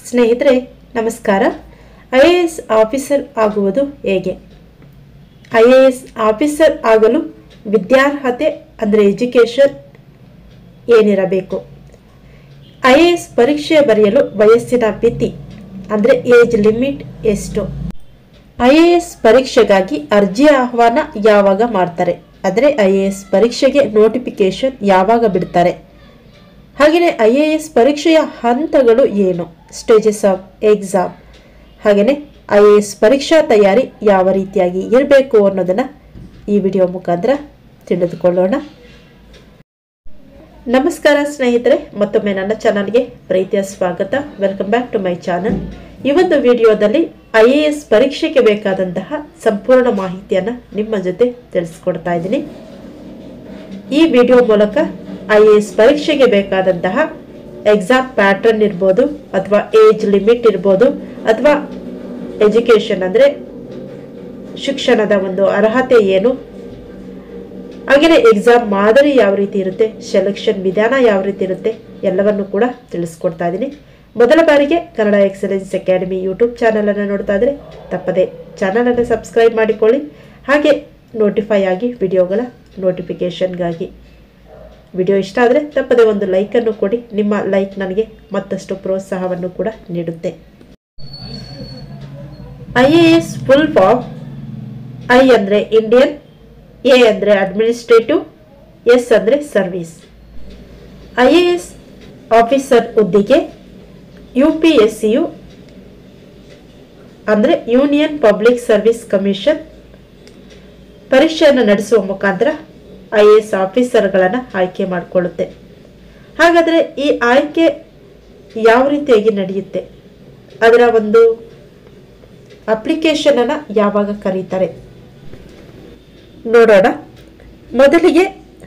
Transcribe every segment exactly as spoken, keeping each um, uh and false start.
ಸ್ನೇಹಿತರೆ ನಮಸ್ಕಾರ. I A S officer ಆಗುವುದು ಹೇಗೆ? ಐ ಎ ಎಸ್ ಆಫೀಸರ್ ಆಗಲು ವಿದ್ಯಾರ್ಹತೆ ಅಂದರೆ ಎಜುಕೇಷನ್ ಏನಿರಬೇಕು? ಐ ಎ ಎಸ್ ಪರೀಕ್ಷೆ ಬರೆಯಲು ವಯಸ್ಸಿನ ಮಿತಿ ಅಂದರೆ ಏಜ್ ಲಿಮಿಟ್ ಎಷ್ಟು? ಐ ಎ ಎಸ್ ಪರೀಕ್ಷೆಗಾಗಿ ಅರ್ಜಿ ಆಹ್ವಾನ ಯಾವಾಗ ಮಾಡ್ತಾರೆ? ಅಂದರೆ ಐ ಎ ಎಸ್ ಪರೀಕ್ಷೆಗೆ ನೋಟಿಫಿಕೇಶನ್ ಯಾವಾಗ ಬಿಡ್ತಾರೆ? ಹಾಗೆಯೇ ಐ ಎ ಎಸ್ ಪರೀಕ್ಷೆಯ ಹಂತಗಳು ಏನು? Stages of exam. ಹಾಗೆಯೇ ಐ ಎ ಎಸ್ ಪರೀಕ್ಷಾ ತಯಾರಿ ಯಾವ ರೀತಿಯಾಗಿ ಇರಬೇಕು ಅನ್ನೋದನ್ನು ಈ ವಿಡಿಯೋ ಮುಖಾಂತರ ತಿಳಿದುಕೊಳ್ಳೋಣ. ನಮಸ್ಕಾರ ಸ್ನೇಹಿತರೆ, ಮತ್ತೊಮ್ಮೆ ನನ್ನ ಚಾನಲ್ಗೆ ಪ್ರೀತಿಯ ಸ್ವಾಗತ. Welcome back to my channel. ಈ ಒಂದು ವಿಡಿಯೋದಲ್ಲಿ ಐ ಎ ಎಸ್ ಪರೀಕ್ಷೆಗೆ ಬೇಕಾದಂತಹ ಸಂಪೂರ್ಣ ಮಾಹಿತಿಯನ್ನು ನಿಮ್ಮ ಜೊತೆ ತಿಳಿಸ್ಕೊಡ್ತಾ ಇದ್ದೀನಿ. ಈ ವಿಡಿಯೋ ಮೂಲಕ ಐ ಎ ಎಸ್ ಪರೀಕ್ಷೆಗೆ ಬೇಕಾದಂತಹ ಎಕ್ಸಾಮ್ ಪ್ಯಾಟರ್ನ್ ಇರ್ಬೋದು, ಅಥವಾ ಏಜ್ ಲಿಮಿಟ್ ಇರ್ಬೋದು, ಅಥವಾ ಎಜುಕೇಷನ್ ಅಂದರೆ ಶಿಕ್ಷಣದ ಒಂದು ಅರ್ಹತೆ ಏನು, ಹಾಗೆಯೇ ಎಕ್ಸಾಮ್ ಮಾದರಿ ಯಾವ ರೀತಿ ಇರುತ್ತೆ, ಸೆಲೆಕ್ಷನ್ ವಿಧಾನ ಯಾವ ರೀತಿ ಇರುತ್ತೆ, ಎಲ್ಲವನ್ನು ಕೂಡ ತಿಳಿಸ್ಕೊಡ್ತಾ ಇದ್ದೀನಿ. ಮೊದಲ ಬಾರಿಗೆ ಕನ್ನಡ ಎಕ್ಸಲೆನ್ಸ್ ಅಕಾಡೆಮಿ ಯೂಟ್ಯೂಬ್ ಚಾನಲನ್ನು ನೋಡ್ತಾ ಇದ್ರೆ ತಪ್ಪದೆ ಚಾನಲನ್ನು ಸಬ್ಸ್ಕ್ರೈಬ್ ಮಾಡಿಕೊಳ್ಳಿ. ಹಾಗೆ ನೋಟಿಫೈ ಆಗಿ ವಿಡಿಯೋಗಳ ನೋಟಿಫಿಕೇಷನ್ಗಾಗಿ. ವಿಡಿಯೋ ಇಷ್ಟ ಆದರೆ ತಪ್ಪದೆ ಒಂದು ಲೈಕನ್ನು ಕೊಡಿ. ನಿಮ್ಮ ಲೈಕ್ ನನಗೆ ಮತ್ತಷ್ಟು ಪ್ರೋತ್ಸಾಹವನ್ನು ಕೂಡ ನೀಡುತ್ತೆ. I A S full form: I ಅಂದರೆ ಇಂಡಿಯನ್, ಎ ಅಂದರೆ ಅಡ್ಮಿನಿಸ್ಟ್ರೇಟಿವ್, ಎಸ್ ಅಂದರೆ service. I A S officer ಹುದ್ದೆಗೆ ಯು ಪಿ ಎಸ್ ಸಿಯು ಅಂದರೆ ಯೂನಿಯನ್ ಪಬ್ಲಿಕ್ ಸರ್ವಿಸ್ ಕಮಿಷನ್ ಪರೀಕ್ಷೆಯನ್ನು ನಡೆಸುವ ಮುಖಾಂತರ ಐ ಎ ಎಸ್ ಆಫೀಸರ್ಗಳನ್ನು ಆಯ್ಕೆ ಮಾಡಿಕೊಳ್ಳುತ್ತೆ. ಹಾಗಾದರೆ ಈ ಆಯ್ಕೆ ಯಾವ ರೀತಿಯಾಗಿ ನಡೆಯುತ್ತೆ? ಅದರ ಒಂದು ಅಪ್ಲಿಕೇಶನನ್ನು ಯಾವಾಗ ಕರೀತಾರೆ ನೋಡೋಣ. ಮೊದಲಿಗೆ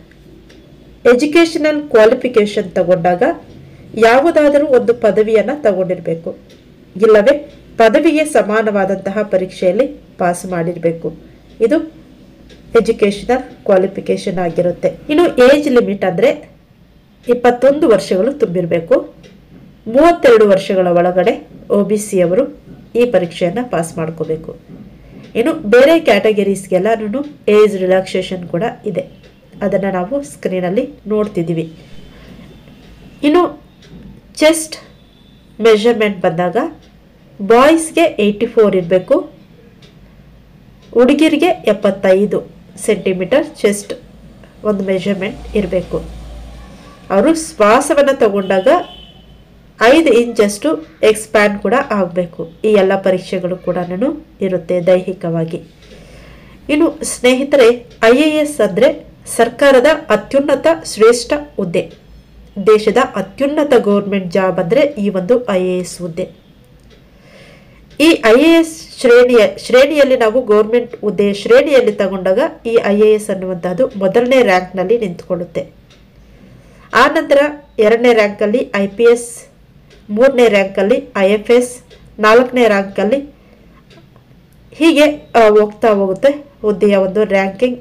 ಎಜುಕೇಷನಲ್ ಕ್ವಾಲಿಫಿಕೇಷನ್ ತಗೊಂಡಾಗ ಯಾವುದಾದರೂ ಒಂದು ಪದವಿಯನ್ನು ತಗೊಂಡಿರಬೇಕು, ಇಲ್ಲವೇ ಪದವಿಗೆ ಸಮಾನವಾದಂತಹ ಪರೀಕ್ಷೆಯಲ್ಲಿ ಪಾಸ್ ಮಾಡಿರಬೇಕು. ಇದು ಎಜುಕೇಷನಲ್ ಕ್ವಾಲಿಫಿಕೇಷನ್ ಆಗಿರುತ್ತೆ. ಇನ್ನು ಏಜ್ ಲಿಮಿಟ್ ಅಂದರೆ ಇಪ್ಪತ್ತೊಂದು ವರ್ಷಗಳು ತುಂಬಿರಬೇಕು. ಮೂವತ್ತೆರಡು ವರ್ಷಗಳ ಒಳಗಡೆ ಒ ಬಿ ಸಿ ಅವರು ಈ ಪರೀಕ್ಷೆಯನ್ನು ಪಾಸ್ ಮಾಡ್ಕೋಬೇಕು. ಇನ್ನು ಬೇರೆ ಕ್ಯಾಟಗರೀಸ್ಗೆಲ್ಲನೂ ಏಜ್ ರಿಲ್ಯಾಕ್ಸೇಷನ್ ಕೂಡ ಇದೆ, ಅದನ್ನು ನಾವು ಸ್ಕ್ರೀನಲ್ಲಿ ನೋಡ್ತಿದ್ದೀವಿ. ಇನ್ನು ಚೆಸ್ಟ್ ಮೆಷರ್ಮೆಂಟ್ ಬಂದಾಗ ಬಾಯ್ಸ್ಗೆ ಏಯ್ಟಿ ಫೋರ್ ಇರಬೇಕು, ಹುಡುಗಿರಿಗೆ ಎಪ್ಪತ್ತೈದು ಸೆಂಟಿಮೀಟರ್ ಚೆಸ್ಟ್ ಒಂದು ಮೆಷರ್ಮೆಂಟ್ ಇರಬೇಕು. ಅವರು ಶ್ವಾಸವನ್ನು ತಗೊಂಡಾಗ ಐದು ಇಂಚಷ್ಟು ಎಕ್ಸ್ಪ್ಯಾಂಡ್ ಕೂಡ ಆಗಬೇಕು. ಈ ಎಲ್ಲ ಪರೀಕ್ಷೆಗಳು ಕೂಡ ಇರುತ್ತೆ ದೈಹಿಕವಾಗಿ. ಇನ್ನು ಸ್ನೇಹಿತರೆ, ಐ ಎ ಎಸ್ ಅಂದರೆ ಸರ್ಕಾರದ ಅತ್ಯುನ್ನತ ಶ್ರೇಷ್ಠ ಹುದ್ದೆ. ದೇಶದ ಅತ್ಯುನ್ನತ ಗೌರ್ಮೆಂಟ್ ಜಾಬ್ ಅಂದರೆ ಈ ಒಂದು ಐ ಎ ಎಸ್ ಹುದ್ದೆ. ಈ ಐ ಎ ಎಸ್ ಶ್ರೇಣಿಯ ಶ್ರೇಣಿಯಲ್ಲಿ ನಾವು ಗೌರ್ಮೆಂಟ್ ಹುದ್ದೆ ಶ್ರೇಣಿಯಲ್ಲಿ ತಗೊಂಡಾಗ ಈ ಐ ಎ ಎಸ್ ಅನ್ನುವಂಥದ್ದು ಮೊದಲನೇ ರ್ಯಾಂಕ್ನಲ್ಲಿ ನಿಂತ್ಕೊಳ್ಳುತ್ತೆ. ಆ ನಂತರ ಎರಡನೇ ರ್ಯಾಂಕಲ್ಲಿ ಐ ಪಿ ಎಸ್, ಮೂರನೇ ರ್ಯಾಂಕಲ್ಲಿ ಐ ಎಫ್ ಎಸ್, ನಾಲ್ಕನೇ ರ್ಯಾಂಕಲ್ಲಿ ಹೀಗೆ ಹೋಗ್ತಾ ಹೋಗುತ್ತೆ ಹುದ್ದೆಯ ಒಂದು ರ್ಯಾಂಕಿಂಗ್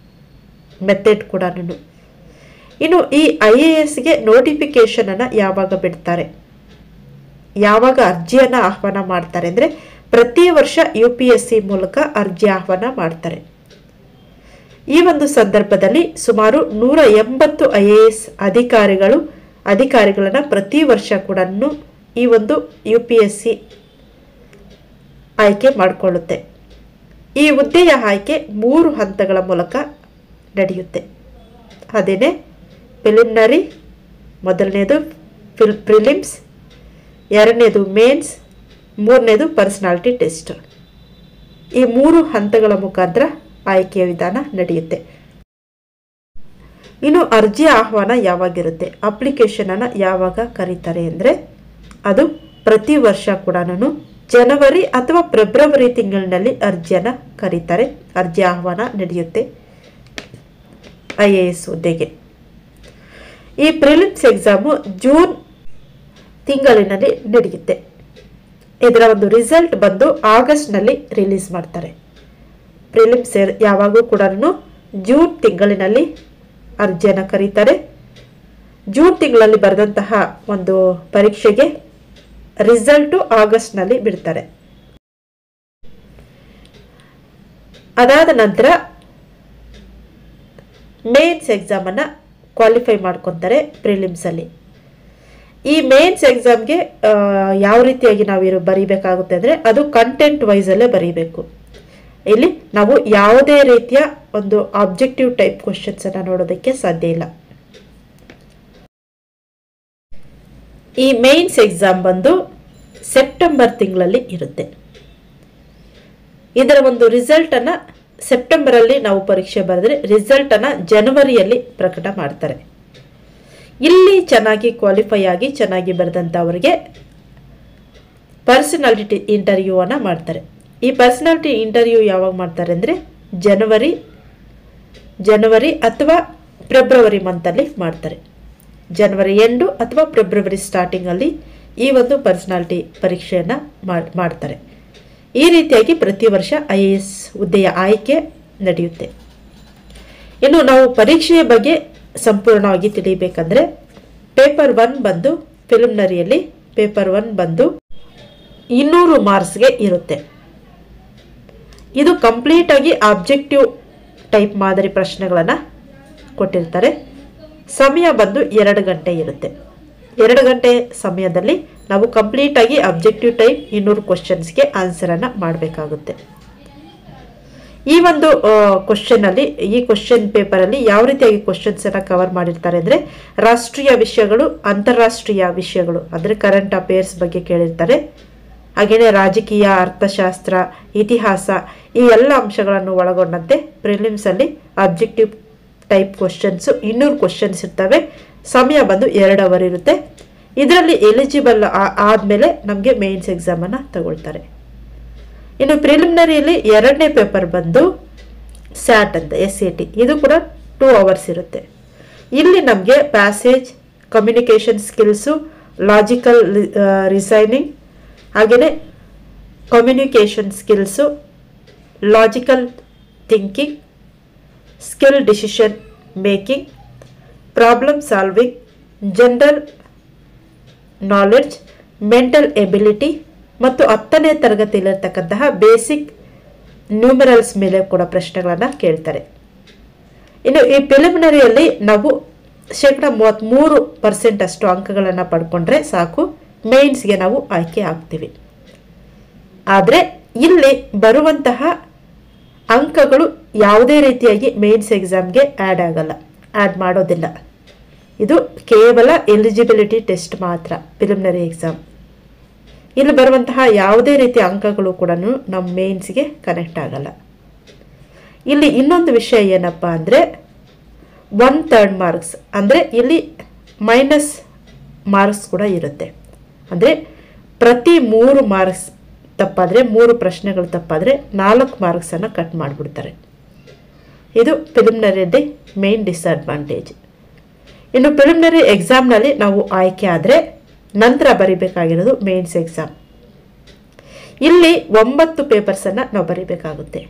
ಮೆಥಡ್ ಕೂಡ. ಇನ್ನು ಈ ಐ ಎ ಎಸ್ಗೆ ನೋಟಿಫಿಕೇಶನನ್ನು ಯಾವಾಗ ಬಿಡ್ತಾರೆ, ಯಾವಾಗ ಅರ್ಜಿಯನ್ನು ಆಹ್ವಾನ ಮಾಡ್ತಾರೆ ಅಂದರೆ ಪ್ರತಿ ವರ್ಷ ಯು ಪಿ ಎಸ್ ಸಿ ಮೂಲಕ ಅರ್ಜಿ ಆಹ್ವಾನ ಮಾಡ್ತಾರೆ. ಈ ಒಂದು ಸಂದರ್ಭದಲ್ಲಿ ಸುಮಾರು ನೂರ ಎಂಬತ್ತು ಐ ಎ ಎಸ್ ಅಧಿಕಾರಿಗಳು ಅಧಿಕಾರಿಗಳನ್ನು ಪ್ರತಿ ವರ್ಷ ಕೂಡ ಈ ಒಂದು ಯು ಪಿ ಎಸ್ ಸಿ ಆಯ್ಕೆ ಮಾಡಿಕೊಳ್ಳುತ್ತೆ. ಈ ಹುದ್ದೆಯ ಆಯ್ಕೆ ಮೂರು ಹಂತಗಳ ಮೂಲಕ ನಡೆಯುತ್ತೆ. ಅದೇನೇ ಪ್ರಿಲಿಮಿನರಿ, ಮೊದಲನೇದು ಫಿಲ್ ಪ್ರಿಲಿಮ್ಸ್, ಎರಡನೇದು ಮೇನ್ಸ್, ಮೂರನೇದು ಪರ್ಸನಾಲಿಟಿ ಟೆಸ್ಟ್. ಈ ಮೂರು ಹಂತಗಳ ಮುಖಾಂತರ ಆಯ್ಕೆಯ ವಿಧಾನ ನಡೆಯುತ್ತೆ. ಇನ್ನು ಅರ್ಜಿ ಆಹ್ವಾನ ಯಾವಾಗಿರುತ್ತೆ, ಅಪ್ಲಿಕೇಶನನ್ನು ಯಾವಾಗ ಕರೀತಾರೆ ಅಂದರೆ ಅದು ಪ್ರತಿ ವರ್ಷ ಕೂಡ ಜನವರಿ ಅಥವಾ ಫೆಬ್ರವರಿ ತಿಂಗಳಿನಲ್ಲಿ ಅರ್ಜಿಯನ್ನು ಕರೀತಾರೆ. ಅರ್ಜಿ ಆಹ್ವಾನ ನಡೆಯುತ್ತೆ ಐ ಎ ಎಸ್ ಹುದ್ದೆಗೆ. ಈ ಪ್ರಿಲಿಮ್ಸ್ ಎಕ್ಸಾಮು ಜೂನ್ ತಿಂಗಳಿನಲ್ಲಿ ನಡೆಯುತ್ತೆ. ಇದರ ಒಂದು ರಿಸಲ್ಟ್ ಬಂದು ಆಗಸ್ಟ್ನಲ್ಲಿ ರಿಲೀಸ್ ಮಾಡ್ತಾರೆ. ಪ್ರಿಲಿಮ್ಸ್ ಯಾವಾಗೂ ಕೂಡ ಜೂನ್ ತಿಂಗಳಿನಲ್ಲಿ ಅರ್ಜಿಯನ್ನು ಕರೀತಾರೆ. ಜೂನ್ ತಿಂಗಳಲ್ಲಿ ಬರೆದಂತಹ ಒಂದು ಪರೀಕ್ಷೆಗೆ ರಿಸಲ್ಟು ಆಗಸ್ಟ್ನಲ್ಲಿ ಬಿಡ್ತಾರೆ. ಅದಾದ ನಂತರ ಮೇನ್ಸ್ ಎಕ್ಸಾಮನ್ನು ಕ್ವಾಲಿಫೈ ಮಾಡ್ಕೊತಾರೆ ಪ್ರಿಲಿಮ್ಸಲ್ಲಿ. ಈ ಮೇನ್ಸ್ ಎಕ್ಸಾಮ್ಗೆ ಯಾವ ರೀತಿಯಾಗಿ ನಾವು ಇರೋ ಬರೀಬೇಕಾಗುತ್ತೆ ಅಂದರೆ ಅದು ಕಂಟೆಂಟ್ ವೈಸಲ್ಲೇ ಬರೀಬೇಕು. ಇಲ್ಲಿ ನಾವು ಯಾವುದೇ ರೀತಿಯ ಒಂದು ಆಬ್ಜೆಕ್ಟಿವ್ ಟೈಪ್ ಕ್ವಶನ್ಸನ್ನು ನೋಡೋದಕ್ಕೆ ಸಾಧ್ಯ ಇಲ್ಲ. ಈ ಮೇನ್ಸ್ ಎಕ್ಸಾಮ್ ಬಂದು ಸೆಪ್ಟೆಂಬರ್ ತಿಂಗಳಲ್ಲಿ ಇರುತ್ತೆ. ಇದರ ಒಂದು ರಿಸಲ್ಟನ್ನು ಸೆಪ್ಟೆಂಬರಲ್ಲಿ ನಾವು ಪರೀಕ್ಷೆ ಬರೆದ್ರೆ ರಿಸಲ್ಟನ್ನು ಜನವರಿಯಲ್ಲಿ ಪ್ರಕಟ ಮಾಡ್ತಾರೆ. ಇಲ್ಲಿ ಚೆನ್ನಾಗಿ ಕ್ವಾಲಿಫೈ ಆಗಿ ಚೆನ್ನಾಗಿ ಬರೆದಂಥವರಿಗೆ ಪರ್ಸನಾಲಿಟಿ ಇಂಟರ್ವ್ಯೂವನ್ನು ಮಾಡ್ತಾರೆ. ಈ ಪರ್ಸನಾಲಿಟಿ ಇಂಟರ್ವ್ಯೂ ಯಾವಾಗ ಮಾಡ್ತಾರೆ ಅಂದರೆ ಜನವರಿ ಜನವರಿ ಅಥವಾ ಫೆಬ್ರವರಿ ಮಂತಲ್ಲಿ ಮಾಡ್ತಾರೆ. ಜನವರಿ ಎಂಡು ಅಥವಾ ಫೆಬ್ರವರಿ ಸ್ಟಾರ್ಟಿಂಗಲ್ಲಿ ಈ ಒಂದು ಪರ್ಸನಾಲಿಟಿ ಪರೀಕ್ಷೆಯನ್ನು ಮಾಡ್ತಾರೆ. ಈ ರೀತಿಯಾಗಿ ಪ್ರತಿ ವರ್ಷ ಐ ಎ ಎಸ್ ಹುದ್ದೆಯ ಆಯ್ಕೆ ನಡೆಯುತ್ತೆ. ಇನ್ನು ನಾವು ಪರೀಕ್ಷೆಯ ಬಗ್ಗೆ ಸಂಪೂರ್ಣವಾಗಿ ತಿಳಿಬೇಕಂದ್ರೆ ಪೇಪರ್ ಒನ್ ಬಂದು ಪ್ರಿಲಿಮಿನರಿಯಲ್ಲಿ ಪೇಪರ್ ಒನ್ ಬಂದು ಇನ್ನೂರು ಮಾರ್ಕ್ಸ್ಗೆ ಇರುತ್ತೆ. ಇದು ಕಂಪ್ಲೀಟಾಗಿ ಆಬ್ಜೆಕ್ಟಿವ್ ಟೈಪ್ ಮಾದರಿ ಪ್ರಶ್ನೆಗಳನ್ನು ಕೊಟ್ಟಿರ್ತಾರೆ. ಸಮಯ ಬಂದು ಎರಡು ಗಂಟೆ ಇರುತ್ತೆ. ಎರಡು ಗಂಟೆ ಸಮಯದಲ್ಲಿ ನಾವು ಕಂಪ್ಲೀಟಾಗಿ ಅಬ್ಜೆಕ್ಟಿವ್ ಟೈಪ್ ಇನ್ನೂರು ಕ್ವಶನ್ಸ್ಗೆ ಆನ್ಸರನ್ನು ಮಾಡಬೇಕಾಗುತ್ತೆ. ಈ ಒಂದು ಕ್ವಶನಲ್ಲಿ ಈ ಕ್ವಶನ್ ಪೇಪರಲ್ಲಿ ಯಾವ ರೀತಿಯಾಗಿ ಕ್ವಶನ್ಸನ್ನು ಕವರ್ ಮಾಡಿರ್ತಾರೆ ಅಂದರೆ ರಾಷ್ಟ್ರೀಯ ವಿಷಯಗಳು, ಅಂತಾರಾಷ್ಟ್ರೀಯ ವಿಷಯಗಳು ಅಂದರೆ ಕರೆಂಟ್ ಅಫೇರ್ಸ್ ಬಗ್ಗೆ ಕೇಳಿರ್ತಾರೆ. ಹಾಗೆಯೇ ರಾಜಕೀಯ, ಅರ್ಥಶಾಸ್ತ್ರ, ಇತಿಹಾಸ ಈ ಎಲ್ಲ ಅಂಶಗಳನ್ನು ಒಳಗೊಂಡಂತೆ ಪ್ರಿಲಿಮ್ಸಲ್ಲಿ ಅಬ್ಜೆಕ್ಟಿವ್ ಟೈಪ್ ಕ್ವಶನ್ಸು ಇನ್ನೂರು ಕ್ವಶನ್ಸ್ ಇರ್ತವೆ. ಸಮಯ ಬಂದು ಎರಡು ಅವರ್ ಇರುತ್ತೆ. ಇದರಲ್ಲಿ ಎಲಿಜಿಬಲ್ ಆದಮೇಲೆ ನಮಗೆ ಮೇನ್ಸ್ ಎಕ್ಸಾಮನ್ನು ತಗೊಳ್ತಾರೆ. ಇನ್ನು ಪ್ರಿಲಿಮಿನರಿಯಲ್ಲಿ ಎರಡನೇ ಪೇಪರ್ ಬಂದು ಸ್ಯಾಟ್ ಅಂತ ಎಸ್ ಎ ಟಿ, ಇದು ಕೂಡ ಟೂ ಅವರ್ಸ್ ಇರುತ್ತೆ. ಇಲ್ಲಿ ನಮಗೆ passage, communication skills, logical reasoning, ಹಾಗೆಯೇ communication skills, logical thinking, skill decision making, problem solving, general knowledge, mental ability ಮತ್ತು ಹತ್ತನೇ ತರಗತಿಯಲ್ಲಿರ್ತಕ್ಕಂತಹ ಬೇಸಿಕ್ ನ್ಯೂಮರಲ್ಸ್ ಮೇಲೆ ಕೂಡ ಪ್ರಶ್ನೆಗಳನ್ನು ಕೇಳ್ತಾರೆ. ಇನ್ನು ಈ ಪ್ರಿಲಿಮಿನರಿಯಲ್ಲಿ ನಾವು ಶೇಕಡ ಮೂವತ್ತ್ಮೂರು ಪರ್ಸೆಂಟ್ ಅಷ್ಟು ಅಂಕಗಳನ್ನು ಪಡ್ಕೊಂಡ್ರೆ ಸಾಕು, ಮೇನ್ಸ್ಗೆ ನಾವು ಆಯ್ಕೆ ಆಗ್ತೀವಿ. ಆದರೆ ಇಲ್ಲಿ ಬರುವಂತಹ ಅಂಕಗಳು ಯಾವುದೇ ರೀತಿಯಾಗಿ ಮೇನ್ಸ್ ಎಕ್ಸಾಮ್ಗೆ ಆ್ಯಡ್ ಆಗಲ್ಲ, ಆ್ಯಡ್ ಮಾಡೋದಿಲ್ಲ. ಇದು ಕೇವಲ ಎಲಿಜಿಬಿಲಿಟಿ ಟೆಸ್ಟ್ ಮಾತ್ರ ಪ್ರಿಲಿಮಿನರಿ ಎಕ್ಸಾಮ್. ಇಲ್ಲಿ ಬರುವಂತಹ ಯಾವುದೇ ರೀತಿಯ ಅಂಕಗಳು ಕೂಡ ನಮ್ಮ ಮೇನ್ಸ್ಗೆ ಕನೆಕ್ಟ್ ಆಗಲ್ಲ. ಇಲ್ಲಿ ಇನ್ನೊಂದು ವಿಷಯ ಏನಪ್ಪ ಅಂದರೆ ಒನ್ ಥರ್ಡ್ ಮಾರ್ಕ್ಸ್ ಅಂದರೆ ಇಲ್ಲಿ ಮೈನಸ್ ಮಾರ್ಕ್ಸ್ ಕೂಡ ಇರುತ್ತೆ. ಅಂದರೆ ಪ್ರತಿ ಮೂರು ಮಾರ್ಕ್ಸ್ ತಪ್ಪಾದರೆ, ಮೂರು ಪ್ರಶ್ನೆಗಳು ತಪ್ಪಾದರೆ ನಾಲ್ಕು ಮಾರ್ಕ್ಸನ್ನು ಕಟ್ ಮಾಡಿಬಿಡ್ತಾರೆ. ಇದು ಪ್ರಿಲಿಮಿನರಿಯಲ್ಲಿ ಮೇನ್ ಡಿಸ್ಅಡ್ವಾಂಟೇಜ್. ಇನ್ನು ಪ್ರಿಲಿಮಿನರಿ ಎಕ್ಸಾಮ್ನಲ್ಲಿ ನಾವು ಆಯ್ಕೆ ಆದರೆ ನಂತರ ಬರೀಬೇಕಾಗಿರೋದು ಮೇನ್ಸ್ ಎಕ್ಸಾಮ್. ಇಲ್ಲಿ ಒಂಬತ್ತು ಪೇಪರ್ಸನ್ನು ನಾವು ಬರೀಬೇಕಾಗುತ್ತೆ.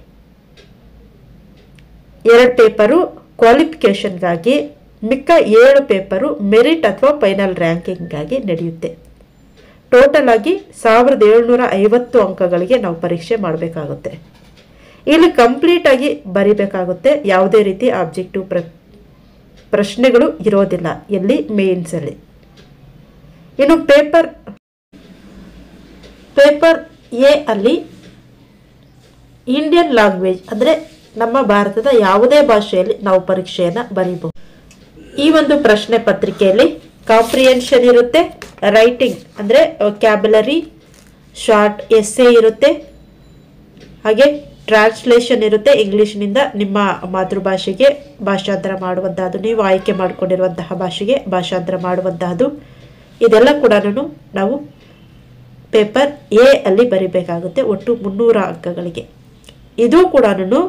ಎರಡು ಪೇಪರು ಕ್ವಾಲಿಫಿಕೇಷನ್ಗಾಗಿ, ಮಿಕ್ಕ ಏಳು ಪೇಪರು ಮೆರಿಟ್ ಅಥವಾ ಫೈನಲ್ ರ್ಯಾಂಕಿಂಗ್ಗಾಗಿ ನಡೆಯುತ್ತೆ. ಟೋಟಲ್ ಆಗಿ ಸಾವಿರದ ಏಳ್ನೂರ ಐವತ್ತು ಅಂಕಗಳಿಗೆ ನಾವು ಪರೀಕ್ಷೆ ಮಾಡಬೇಕಾಗುತ್ತೆ. ಇಲ್ಲಿ ಕಂಪ್ಲೀಟಾಗಿ ಬರೀಬೇಕಾಗುತ್ತೆ. ಯಾವುದೇ ರೀತಿ ಆಬ್ಜೆಕ್ಟಿವ್ ಪ್ರ ಪ್ರಶ್ನೆಗಳು ಇರೋದಿಲ್ಲ ಇಲ್ಲಿ ಮೇನ್ಸಲ್ಲಿ. ಇನ್ನು ಪೇಪರ್ ಪೇಪರ್ ಎ ಅಲ್ಲಿ ಇಂಡಿಯನ್ ಲ್ಯಾಂಗ್ವೇಜ್ ಅಂದರೆ ನಮ್ಮ ಭಾರತದ ಯಾವುದೇ ಭಾಷೆಯಲ್ಲಿ ನಾವು ಪರೀಕ್ಷೆಯನ್ನು ಬರೀಬಹುದು. ಈ ಒಂದು ಪ್ರಶ್ನೆ ಪತ್ರಿಕೆಯಲ್ಲಿ ಕಾಂಪ್ರಿಹೆನ್ಷನ್ ಇರುತ್ತೆ, ರೈಟಿಂಗ್ ಅಂದರೆ ಕ್ಯಾಬುಲರಿ, ಶಾರ್ಟ್ ಎಸ್ಸೆ ಇರುತ್ತೆ, ಹಾಗೆ ಟ್ರಾನ್ಸ್ಲೇಷನ್ ಇರುತ್ತೆ. ಇಂಗ್ಲೀಷ್ನಿಂದ ನಿಮ್ಮ ಮಾತೃಭಾಷೆಗೆ ಭಾಷಾಂತರ ಮಾಡುವಂತಹದ್ದು, ನೀವು ಆಯ್ಕೆ ಮಾಡಿಕೊಂಡಿರುವಂತಹ ಭಾಷೆಗೆ ಭಾಷಾಂತರ ಮಾಡುವಂತಹದ್ದು, ಇದೆಲ್ಲ ಕೂಡ ನಾವು ಪೇಪರ್ ಎ ಅಲ್ಲಿ ಬರೀಬೇಕಾಗುತ್ತೆ. ಒಟ್ಟು ಮುನ್ನೂರ ಅಂಕಗಳಿಗೆ. ಇದು ಕೂಡ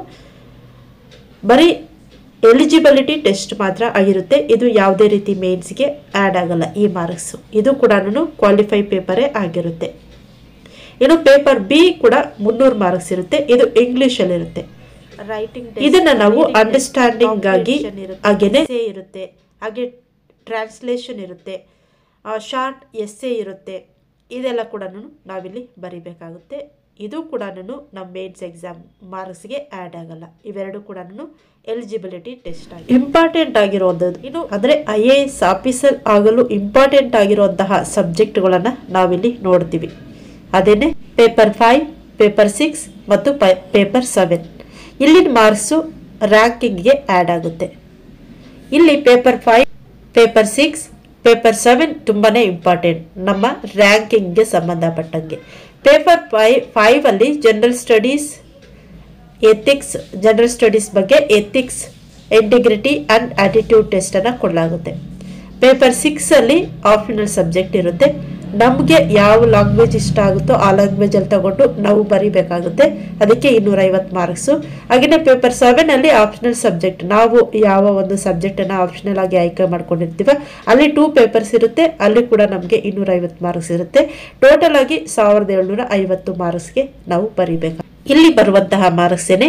ಬರೀ ಎಲಿಜಿಬಿಲಿಟಿ ಟೆಸ್ಟ್ ಮಾತ್ರ ಆಗಿರುತ್ತೆ. ಇದು ಯಾವುದೇ ರೀತಿ ಮೇನ್ಸ್ಗೆ ಆ್ಯಡ್ ಆಗಲ್ಲ ಈ ಮಾರ್ಕ್ಸು. ಇದು ಕೂಡ ಕ್ವಾಲಿಫೈ ಪೇಪರೇ ಆಗಿರುತ್ತೆ. ಇನ್ನು ಪೇಪರ್ ಬಿ ಕೂಡ ಮುನ್ನೂರು ಮಾರ್ಕ್ಸ್ ಇರುತ್ತೆ. ಇದು ಇಂಗ್ಲೀಷಲ್ಲಿರುತ್ತೆ. ರೈಟಿಂಗ್ ಇದನ್ನು ನಾವು ಅಂಡರ್ಸ್ಟ್ಯಾಂಡಿಂಗ್ ಆಗಿ ಹಾಗೇನೆ ಇರುತ್ತೆ, ಹಾಗೆ ಟ್ರಾನ್ಸ್ಲೇಷನ್ ಇರುತ್ತೆ, ಶಾರ್ಟ್ ಎಸ್ಸೆ ಇರುತ್ತೆ. ಇದೆಲ್ಲ ಕೂಡ ನಾವಿಲ್ಲಿ ಬರಿಬೇಕಾಗುತ್ತೆ. ಇದು ಕೂಡ ನಮ್ಮ ಮೇನ್ಸ್ ಎಕ್ಸಾಮ್ ಮಾರ್ಕ್ಸ್ಗೆ ಆ್ಯಡ್ ಆಗಲ್ಲ. ಇವೆರಡು ಕೂಡ ಎಲಿಜಿಬಿಲಿಟಿ ಟೆಸ್ಟ್ ಆಗಿ ಇಂಪಾರ್ಟೆಂಟ್ ಆಗಿರುವಂಥದ್ದು. ಇನ್ನು ಅಂದರೆ ಐ ಎ ಎಸ್ ಆಫೀಸರ್ ಆಗಲು ಇಂಪಾರ್ಟೆಂಟ್ ಆಗಿರುವಂತಹ ಸಬ್ಜೆಕ್ಟ್ಗಳನ್ನು ನಾವಿಲ್ಲಿ ನೋಡ್ತೀವಿ. ಅದೇನೆ ಪೇಪರ್ ಫೈವ್, ಪೇಪರ್ ಸಿಕ್ಸ್ ಮತ್ತು ಪೇಪರ್ ಸೆವೆನ್. ಇಲ್ಲಿನ ಮಾರ್ಕ್ಸು ರ್ಯಾಂಕಿಂಗ್ಗೆ ಆ್ಯಡ್ ಆಗುತ್ತೆ. ಇಲ್ಲಿ paper five, paper six, paper seven ತುಂಬಾ ಇಂಪಾರ್ಟೆಂಟ್ ನಮ್ಮ ರ್ಯಾಂಕಿಂಗ್ಗೆ ಸಂಬಂಧಪಟ್ಟಂಗೆ. ಪೇಪರ್ ಫೈ ಫೈವ್ ಅಲ್ಲಿ general studies, ethics, general studies ಬಗ್ಗೆ ಎಥಿಕ್ಸ್, ಇಂಟಿಗ್ರಿಟಿ ಆ್ಯಂಡ್ ಆಟಿಟ್ಯೂಡ್ ಟೆಸ್ಟನ್ನು ಕೊಡಲಾಗುತ್ತೆ. ಪೇಪರ್ ಸಿಕ್ಸಲ್ಲಿ ಆಪ್ಷನಲ್ ಸಬ್ಜೆಕ್ಟ್ ಇರುತ್ತೆ. ನಮಗೆ ಯಾವ ಲ್ಯಾಂಗ್ವೇಜ್ ಇಷ್ಟ ಆಗುತ್ತೋ ಆ ಲ್ಯಾಂಗ್ವೇಜಲ್ಲಿ ತಗೊಂಡು ನಾವು ಬರೀಬೇಕಾಗುತ್ತೆ. ಅದಕ್ಕೆ ಇನ್ನೂರೈವತ್ತು ಮಾರ್ಕ್ಸು. ಹಾಗೆಯೇ ಪೇಪರ್ ಸೆವೆನಲ್ಲಿ ಆಪ್ಷನಲ್ ಸಬ್ಜೆಕ್ಟ್, ನಾವು ಯಾವ ಒಂದು ಸಬ್ಜೆಕ್ಟನ್ನು ಆಪ್ಷನಲ್ ಆಗಿ ಆಯ್ಕೆ ಮಾಡ್ಕೊಂಡಿರ್ತೀವ ಅಲ್ಲಿ ಟೂ ಪೇಪರ್ಸ್ ಇರುತ್ತೆ. ಅಲ್ಲಿ ಕೂಡ ನಮಗೆ ಇನ್ನೂರೈವತ್ತು ಮಾರ್ಕ್ಸ್ ಇರುತ್ತೆ. ಟೋಟಲ್ ಆಗಿ ಸಾವಿರದ ಏಳ್ನೂರ ಐವತ್ತು ಮಾರ್ಕ್ಸ್ಗೆ ನಾವು ಬರೀಬೇಕು. ಇಲ್ಲಿ ಬರುವಂತಹ ಮಾರ್ಕ್ಸೇನೆ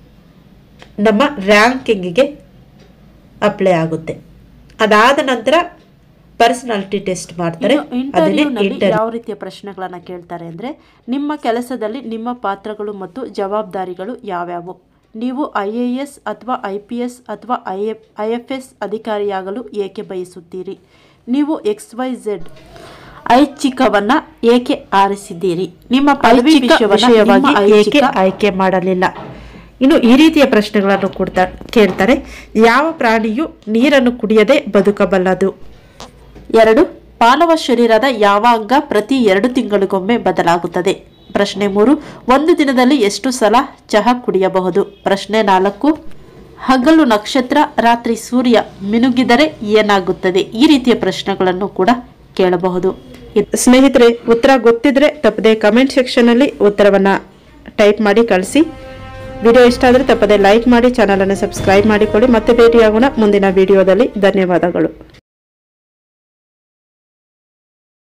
ನಮ್ಮ ರ್ಯಾಂಕಿಂಗಿಗೆ ಅಪ್ಲೈ ಆಗುತ್ತೆ. ಅದಾದ ನಂತರ ಪರ್ಸನಾಲಿಟಿ ಟೆಸ್ಟ್ ಮಾಡ್ತಾರೆ. ಯಾವ ರೀತಿಯ ಪ್ರಶ್ನೆಗಳನ್ನು ಕೇಳ್ತಾರೆ ಅಂದರೆ, ನಿಮ್ಮ ಕೆಲಸದಲ್ಲಿ ನಿಮ್ಮ ಪಾತ್ರಗಳು ಮತ್ತು ಜವಾಬ್ದಾರಿಗಳು ಯಾವ್ಯಾವು? ನೀವು ಐ ಎ ಎಸ್ ಅಥವಾ ಐ ಪಿ ಎಸ್ ಅಥವಾ I F I F S ಅಧಿಕಾರಿಯಾಗಲು ಏಕೆ ಬಯಸುತ್ತೀರಿ? ನೀವು ಎಕ್ಸ್ ವೈ ಝೆಡ್ ಐಚ್ಛಿಕವನ್ನು ಏಕೆ ಆರಿಸಿದ್ದೀರಿ? ನಿಮ್ಮ ಪದವಿ ವಿಷಯವಾಗಿ ಏಕೆ ಆಯ್ಕೆ ಮಾಡಲಿಲ್ಲ? ಇನ್ನು ಈ ರೀತಿಯ ಪ್ರಶ್ನೆಗಳನ್ನು ಕೊಡ್ತಾ ಕೇಳ್ತಾರೆ. ಯಾವ ಪ್ರಾಣಿಯು ನೀರನ್ನು ಕುಡಿಯದೆ ಬದುಕಬಲ್ಲದು? ಎರಡು, ಮಾನವ ಶರೀರದ ಯಾವ ಅಂಗ ಪ್ರತಿ ಎರಡು ತಿಂಗಳಿಗೊಮ್ಮೆ ಬದಲಾಗುತ್ತದೆ? ಪ್ರಶ್ನೆ ಮೂರು, ಒಂದು ದಿನದಲ್ಲಿ ಎಷ್ಟು ಸಲ ಚಹಾ ಕುಡಿಯಬಹುದು? ಪ್ರಶ್ನೆ ನಾಲ್ಕು, ಹಗಲು ನಕ್ಷತ್ರ, ರಾತ್ರಿ ಸೂರ್ಯ ಮಿನುಗಿದರೆ ಏನಾಗುತ್ತದೆ? ಈ ರೀತಿಯ ಪ್ರಶ್ನೆಗಳನ್ನು ಕೂಡ ಕೇಳಬಹುದು. ಸ್ನೇಹಿತರೆ, ಉತ್ತರ ಗೊತ್ತಿದ್ರೆ ತಪ್ಪದೆ ಕಮೆಂಟ್ ಸೆಕ್ಷನಲ್ಲಿ ಉತ್ತರವನ್ನು ಟೈಪ್ ಮಾಡಿ ಕಳಿಸಿ. ವಿಡಿಯೋ ಇಷ್ಟ ಆದರೆ ತಪ್ಪದೆ ಲೈಕ್ ಮಾಡಿ, ಚಾನಲನ್ನು ಸಬ್ಸ್ಕ್ರೈಬ್ ಮಾಡಿಕೊಳ್ಳಿ. ಮತ್ತೆ ಭೇಟಿಯಾಗೋಣ ಮುಂದಿನ ವಿಡಿಯೋದಲ್ಲಿ. ಧನ್ಯವಾದಗಳು.